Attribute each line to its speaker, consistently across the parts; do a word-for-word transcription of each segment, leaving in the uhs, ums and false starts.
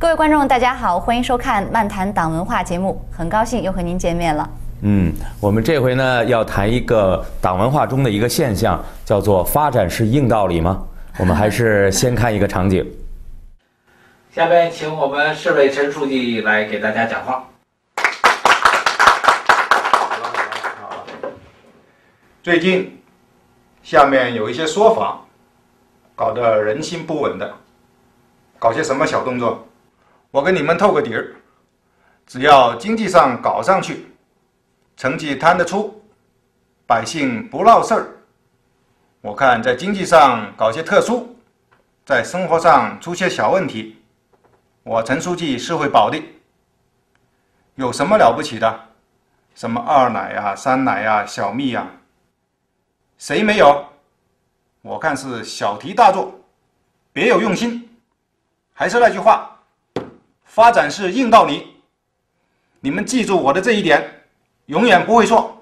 Speaker 1: 各位观众，大家好，欢迎收看《漫谈党文化》节目，很高兴又和您见面了。
Speaker 2: 嗯，我们这回呢要谈一个党文化中的一个现象，叫做发展是硬道理吗？我们还是先看一个场景。
Speaker 3: 下面请我们市委陈书记来给大家讲话。
Speaker 4: 最近，下面有一些说法，搞得人心不稳的，搞些什么小动作？我跟你们透个底儿，只要经济上搞上去，成绩摊得出，百姓不闹事儿。我看在经济上搞些特殊，在生活上出些小问题，我陈书记是会保的。有什么了不起的？什么二奶呀、三奶呀、小蜜呀，谁没有？我看是小题大做，别有用心。还是那句话，发展是硬道理。你们记住我的这一点，永远不会错。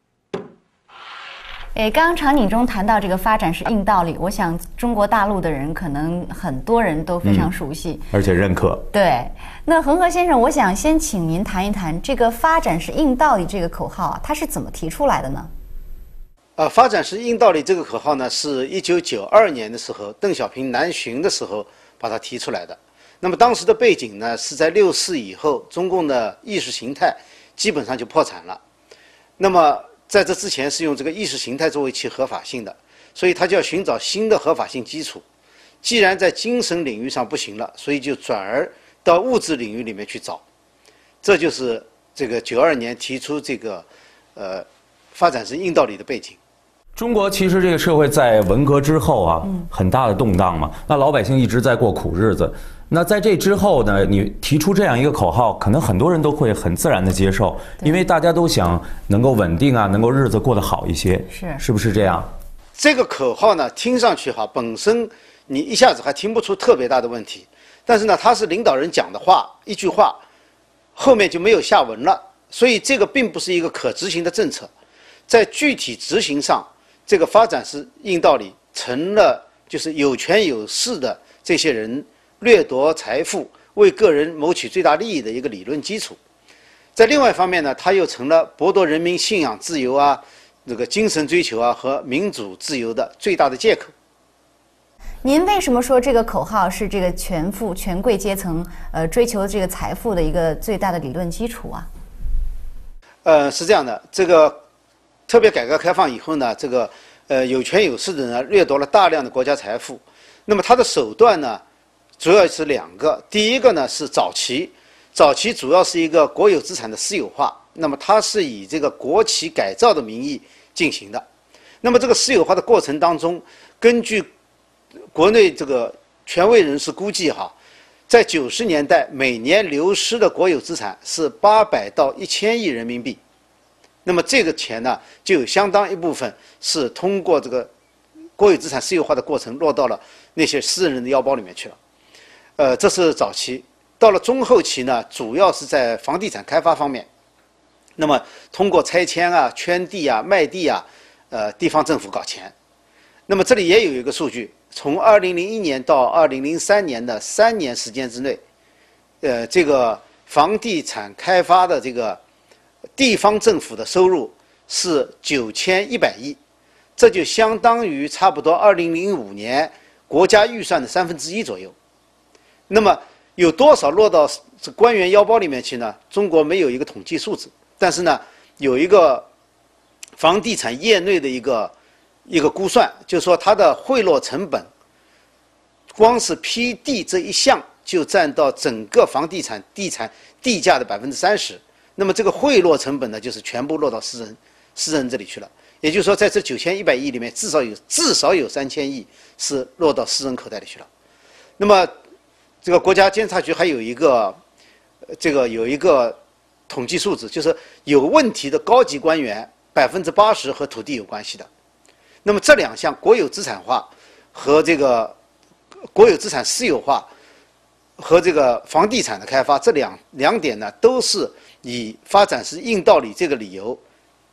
Speaker 1: 诶，刚刚场景中谈到这个发展是硬道理，我想中国大陆的人可能很多人都非常熟悉，
Speaker 2: 嗯、而且认可。
Speaker 1: 对，那恒河先生，我想先请您谈一谈这个发展是硬道理这个口号啊，它是怎么提出来的呢？
Speaker 5: 呃，发展是硬道理这个口号呢，是一九九二年的时候，邓小平南巡的时候把它提出来的。那么当时的背景呢，是在六四以后，中共的意识形态基本上就破产了。那么在这之前是用这个意识形态作为其合法性的，所以他就要寻找新的合法性基础。既然在精神领域上不行了，所以就转而到物质领域里面去找。这就是这个九二年提出这个呃发展是硬道理的背景。
Speaker 2: 中国其实这个社会在文革之后啊，嗯、很大的动荡嘛，那老百姓一直在过苦日子。那在这之后呢，你提出这样一个口号，可能很多人都会很自然的接受，因为大家都想能够稳定啊，能够日子过得好一些，
Speaker 1: 是
Speaker 2: 是不是这样？
Speaker 5: 这个口号呢，听上去哈，本身你一下子还听不出特别大的问题，但是呢，它是领导人讲的话，一句话，后面就没有下文了，所以这个并不是一个可执行的政策，在具体执行上，这个发展是硬道理，成了就是有权有势的这些人掠夺财富，为个人谋取最大利益的一个理论基础。在另外一方面呢，它又成了剥夺人民信仰自由啊、这个精神追求啊和民主自由的最大的借口。
Speaker 1: 您为什么说这个口号是这个权富权贵阶层呃追求这个财富的一个最大的理论基础啊？
Speaker 5: 呃，是这样的，这个特别改革开放以后呢，这个呃有权有势的人掠夺了大量的国家财富。那么他的手段呢，主要是两个。第一个呢是早期，早期主要是一个国有资产的私有化，那么它是以这个国企改造的名义进行的。那么这个私有化的过程当中，根据国内这个权威人士估计哈，在九十年代每年流失的国有资产是八百到一千亿人民币。那么这个钱呢，就有相当一部分是通过这个国有资产私有化的过程落到了那些私人的腰包里面去了。呃，这是早期。到了中后期呢，主要是在房地产开发方面。那么通过拆迁啊、圈地啊、卖地啊，呃，地方政府搞钱。那么这里也有一个数据，从二零零一年到二零零三年的三年时间之内，呃，这个房地产开发的这个地方政府的收入是九千一百亿，这就相当于差不多二零零五年国家预算的三分之一左右。那么有多少落到官员腰包里面去呢？中国没有一个统计数字，但是呢，有一个房地产业内的一个一个估算，就是说它的贿赂成本，光是批地这一项就占到整个房地产地产地价的百分之三十。那么这个贿赂成本呢，就是全部落到私人私人这里去了。也就是说，在这九千一百亿里面，至少有至少有三千亿是落到私人口袋里去了。那么这个国家监察局还有一个，这个有一个统计数字，就是有问题的高级官员百分之八十和土地有关系的。那么这两项国有资产化和这个国有资产私有化和这个房地产的开发这两两点呢，都是以发展是硬道理这个理由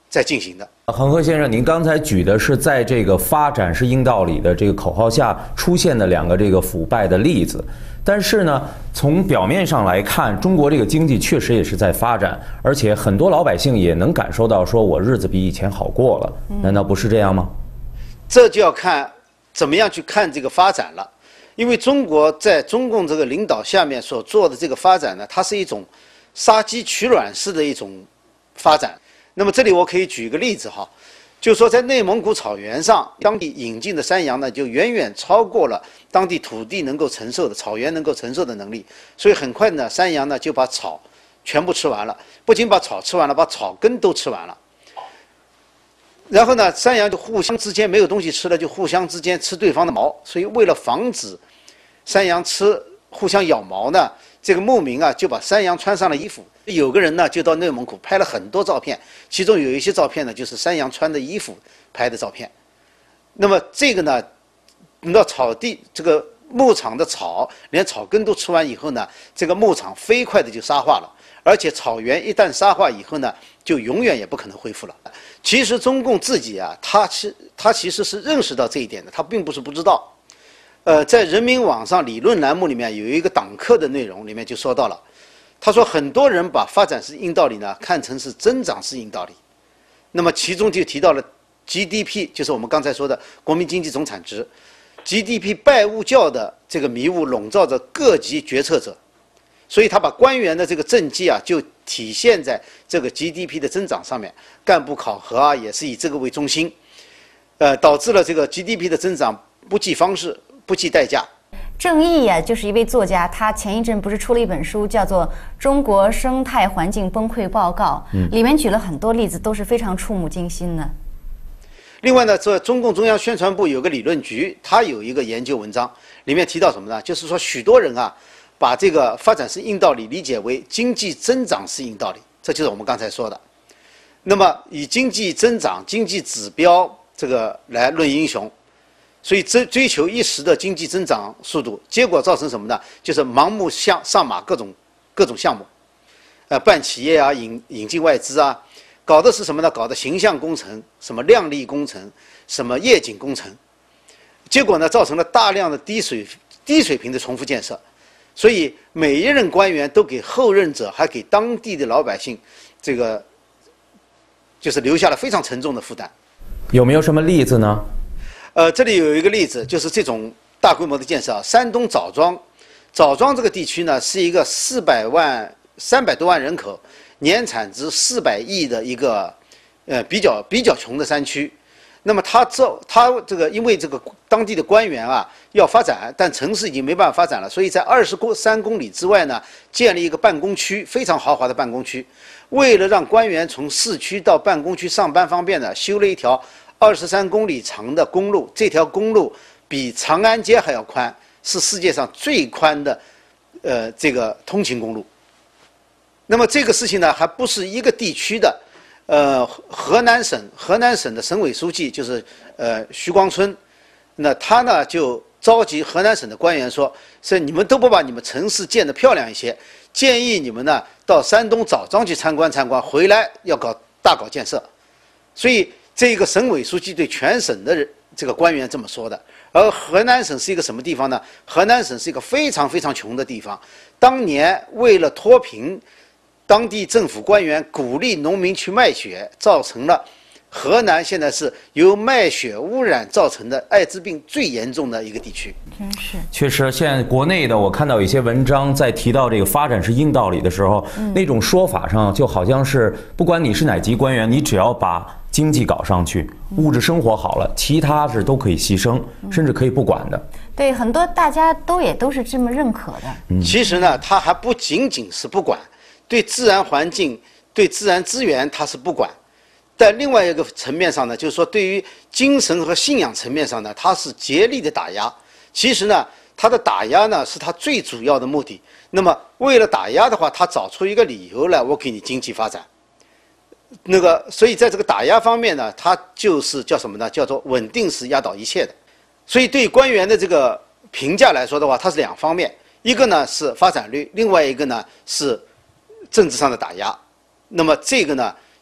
Speaker 5: 在进行的。
Speaker 2: 恒河先生，您刚才举的是在这个发展是硬道理的这个口号下出现的两个这个腐败的例子，但是呢，从表面上来看，中国这个经济确实也是在发展，而且很多老百姓也能感受到，说我日子比以前好过了，难道不是这样吗？
Speaker 5: 这就要看怎么样去看这个发展了，因为中国在中共这个领导下面所做的这个发展呢，它是一种杀鸡取卵式的一种发展。那么这里我可以举一个例子哈，就是说在内蒙古草原上，当地引进的山羊呢，就远远超过了当地土地能够承受的、草原能够承受的能力，所以很快呢，山羊呢就把草全部吃完了，不仅把草吃完了，把草根都吃完了。然后呢，山羊就互相之间没有东西吃了，就互相之间吃对方的毛，所以为了防止山羊吃互相咬毛呢，这个牧民啊就把山羊穿上了衣服。有个人呢就到内蒙古拍了很多照片，其中有一些照片呢就是山羊穿的衣服拍的照片。那么这个呢，等到草地这个牧场的草连草根都吃完以后呢，这个牧场飞快的就沙化了，而且草原一旦沙化以后呢，就永远也不可能恢复了。其实中共自己啊，他其他其实是认识到这一点的，他并不是不知道。呃，在人民网上理论栏目里面有一个党课的内容里面就说到了。他说，很多人把发展是硬道理呢看成是增长是硬道理，那么其中就提到了 G D P， 就是我们刚才说的国民经济总产值 ，G D P 拜物教的这个迷雾笼罩着各级决策者，所以他把官员的这个政绩啊就体现在这个 G D P 的增长上面，干部考核啊也是以这个为中心，呃，导致了这个 G D P 的增长不计方式、不计代价。
Speaker 1: 郑毅呀、啊，就是一位作家，他前一阵不是出了一本书，叫做《中国生态环境崩溃报告》，嗯，里面举了很多例子，都是非常触目惊心的。
Speaker 5: 另外呢，这中共中央宣传部有个理论局，它有一个研究文章，里面提到什么呢？就是说，许多人啊，把这个发展是硬道理理解为经济增长是硬道理，这就是我们刚才说的。那么，以经济增长、经济指标这个来论英雄。所以追追求一时的经济增长速度，结果造成什么呢？就是盲目向上马各种各种项目，呃，办企业啊，引引进外资啊，搞的是什么呢？搞的形象工程，什么量力工程，什么夜景工程，结果呢，造成了大量的低水低水平的重复建设，所以每一任官员都给后任者，还给当地的老百姓，这个就是留下了非常沉重的负担。
Speaker 2: 有没有什么例子呢？
Speaker 5: 呃，这里有一个例子，就是这种大规模的建设啊，山东枣庄，枣庄这个地区呢，是一个四百万、三百多万人口，年产值四百亿的一个，呃，比较比较穷的山区。那么它这它这个，因为这个当地的官员啊要发展，但城市已经没办法发展了，所以在二十三公里之外呢，建立一个办公区，非常豪华的办公区。为了让官员从市区到办公区上班方便呢，修了一条二十三公里长的公路，这条公路比长安街还要宽，是世界上最宽的，呃，这个通勤公路。那么这个事情呢，还不是一个地区的，呃，河南省河南省的省委书记就是呃徐光春，那他呢就召集河南省的官员说，说你们都不把你们城市建得漂亮一些，建议你们呢到山东枣庄去参观参观，回来要搞大搞建设，所以。这个省委书记对全省的这个官员这么说的，而河南省是一个什么地方呢？河南省是一个非常非常穷的地方。当年为了脱贫，当地政府官员鼓励农民去卖血，造成了河南现在是由卖血污染造成的艾滋病最严重的一个地区。
Speaker 1: 真是，
Speaker 2: 确实，现在国内的我看到一些文章在提到这个发展是硬道理的时候，嗯、那种说法上就好像是不管你是哪级官员，你只要把经济搞上去，物质生活好了，其他是都可以牺牲，甚至可以不管的。
Speaker 1: 对，很多大家都也都是这么认可的。
Speaker 5: 嗯、其实呢，他还不仅仅是不管，对自然环境、对自然资源他是不管，在另外一个层面上呢，就是说对于精神和信仰层面上呢，他是竭力的打压。其实呢，他的打压呢是他最主要的目的。那么为了打压的话，他找出一个理由来，我给你经济发展。那个，所以在这个打压方面呢，它就是叫什么呢？叫做稳定式压倒一切的。所以对官员的这个评价来说的话，它是两方面，一个呢是发展率，另外一个呢是政治上的打压。那么这个呢，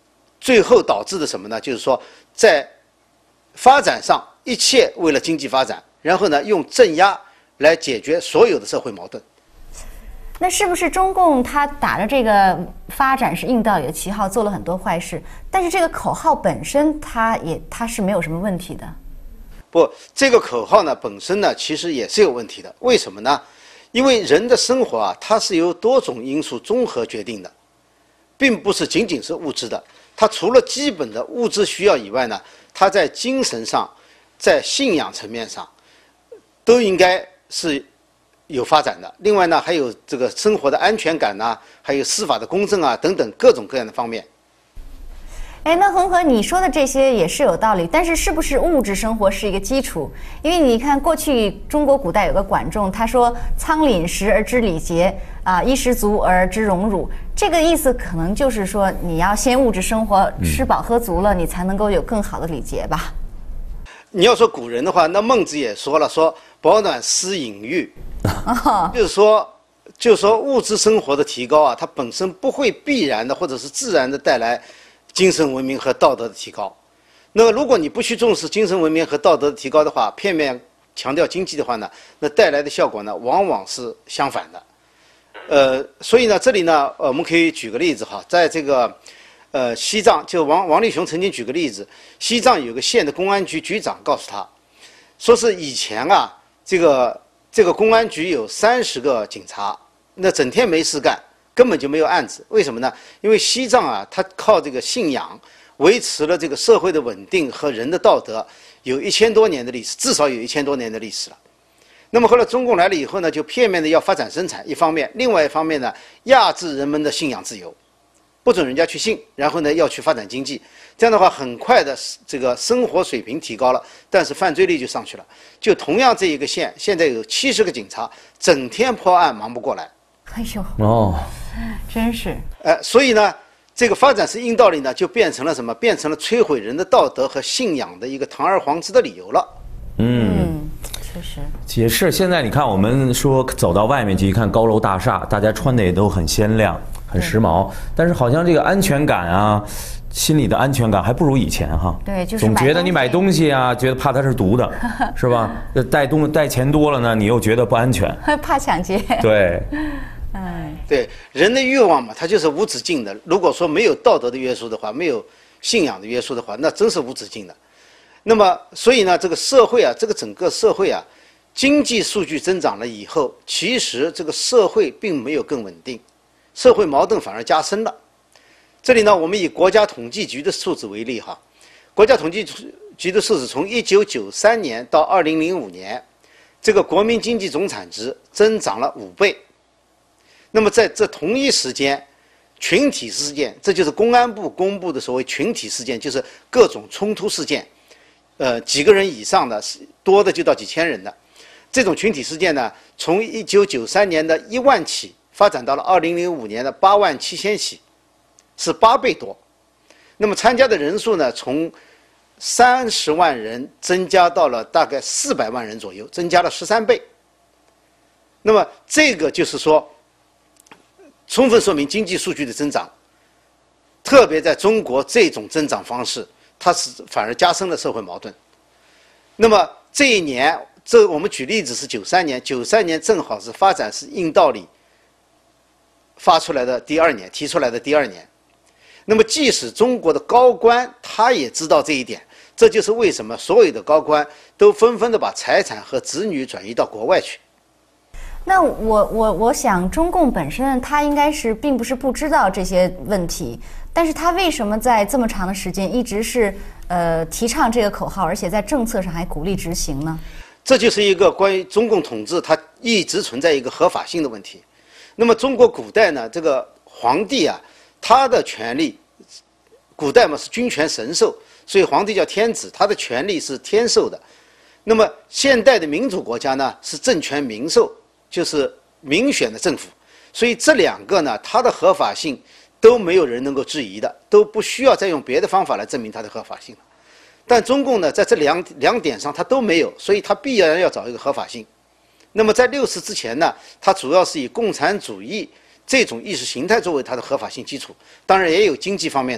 Speaker 5: 最后导致的什么呢？就是说在发展上一切为了经济发展，然后呢用镇压来解决所有的社会矛盾。
Speaker 1: 那是不是中共他打着这个发展是硬道理的旗号做了很多坏事？但是这个口号本身，它也它是没有什么问题的。
Speaker 5: 不，这个口号呢本身呢其实也是有问题的。为什么呢？因为人的生活啊，它是由多种因素综合决定的，并不是仅仅是物质的。它除了基本的物质需要以外呢，它在精神上、在信仰层面上，都应该是有发展的。另外呢，还有这个生活的安全感呐、啊，还有司法的公正啊等等各种各样的方面。
Speaker 1: 哎，那恒河，你说的这些也是有道理，但是是不是物质生活是一个基础？因为你看，过去中国古代有个管仲，他说“仓廪实而知礼节，啊，衣食足而知荣辱”。这个意思可能就是说，你要先物质生活，吃饱喝足了，你才能够有更好的礼节吧。
Speaker 5: 你要说古人的话，那孟子也说了，说保暖思淫欲，就是说，就是说物质生活的提高啊，它本身不会必然的或者是自然的带来精神文明和道德的提高。那么，如果你不去重视精神文明和道德的提高的话，片面强调经济的话呢，那带来的效果呢，往往是相反的。呃，所以呢，这里呢，呃，我们可以举个例子哈，在这个，呃，西藏，就王王立雄曾经举个例子，西藏有个县的公安局局长告诉他，说是以前啊，这个这个公安局有三十个警察，那整天没事干，根本就没有案子。为什么呢？因为西藏啊，它靠这个信仰维持了这个社会的稳定和人的道德，有一千多年的历史，至少有一千多年的历史了。那么后来中共来了以后呢，就片面的要发展生产，一方面，另外一方面呢，压制人们的信仰自由，不准人家去信，然后呢要去发展经济。这样的话，很快的这个生活水平提高了，但是犯罪率就上去了。就同样这一个县，现在有七十个警察，整天破案忙不过来。
Speaker 1: 哎呦，
Speaker 2: 哦，
Speaker 1: 真是。
Speaker 5: 呃，所以呢，这个发展是硬道理呢，就变成了什么？变成了摧毁人的道德和信仰的一个堂而皇之的理由了。
Speaker 2: 嗯，
Speaker 1: 确实
Speaker 2: 也是。现在你看，我们说走到外面去一看高楼大厦，大家穿的也都很鲜亮、很时髦，但是好像这个安全感啊，心里的安全感还不如以前哈。
Speaker 1: 对，就是
Speaker 2: 总觉得你买东西啊，觉得怕它是毒的，是吧？带东带钱多了呢，你又觉得不安全，
Speaker 1: 怕抢劫。
Speaker 2: 对。
Speaker 1: 哎，
Speaker 5: 对，人的欲望嘛，它就是无止境的。如果说没有道德的约束的话，没有信仰的约束的话，那真是无止境的。那么，所以呢，这个社会啊，这个整个社会啊，经济数据增长了以后，其实这个社会并没有更稳定，社会矛盾反而加深了。这里呢，我们以国家统计局的数字为例哈，国家统计局的数字从一九九三年到二零零五年，这个国民经济总产值增长了五倍。那么在这同一时间，群体事件，这就是公安部公布的所谓群体事件，就是各种冲突事件。呃，几个人以上的，多的就到几千人的，这种群体事件呢，从一九九三年的一万起发展到了二零零五年的八万七千起，是八倍多。那么参加的人数呢，从三十万人增加到了大概四百万人左右，增加了十三倍。那么这个就是说，充分说明经济数据的增长，特别在中国这种增长方式。它是反而加深了社会矛盾。那么这一年，这我们举例子是九三年，九三年正好是发展是硬道理发出来的第二年，提出来的第二年。那么即使中国的高官他也知道这一点，这就是为什么所有的高官都纷纷的把财产和子女转移到国外去。
Speaker 1: 那我我我想，中共本身他应该是并不是不知道这些问题，但是他为什么在这么长的时间一直是呃提倡这个口号，而且在政策上还鼓励执行呢？
Speaker 5: 这就是一个关于中共统治它一直存在一个合法性的问题。那么中国古代呢，这个皇帝啊，他的权力，古代嘛是君权神授，所以皇帝叫天子，他的权力是天授的。那么现代的民主国家呢，是政权民授。就是民选的政府，所以这两个呢，它的合法性都没有人能够质疑的，都不需要再用别的方法来证明它的合法性了。但中共呢，在这两两点上它都没有，所以它必然要找一个合法性。那么在六四之前呢，它主要是以共产主义这种意识形态作为它的合法性基础，当然也有经济方面的，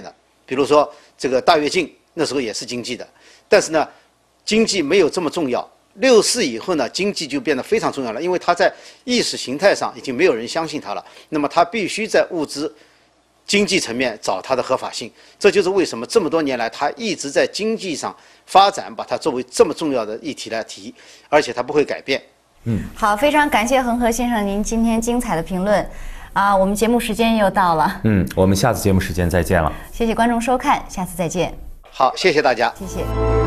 Speaker 5: 比如说这个大跃进那时候也是经济的，但是呢，经济没有这么重要。六四以后呢，经济就变得非常重要了，因为它在意识形态上已经没有人相信它了，那么它必须在物资、经济层面找它的合法性。这就是为什么这么多年来，它一直在经济上发展，把它作为这么重要的议题来提，而且它不会改变。
Speaker 2: 嗯，
Speaker 1: 好，非常感谢恒河先生您今天精彩的评论。啊，我们节目时间又到了。
Speaker 2: 嗯，我们下次节目时间再见了。
Speaker 1: 谢谢观众收看，下次再见。
Speaker 5: 好，谢谢大家。
Speaker 1: 谢谢。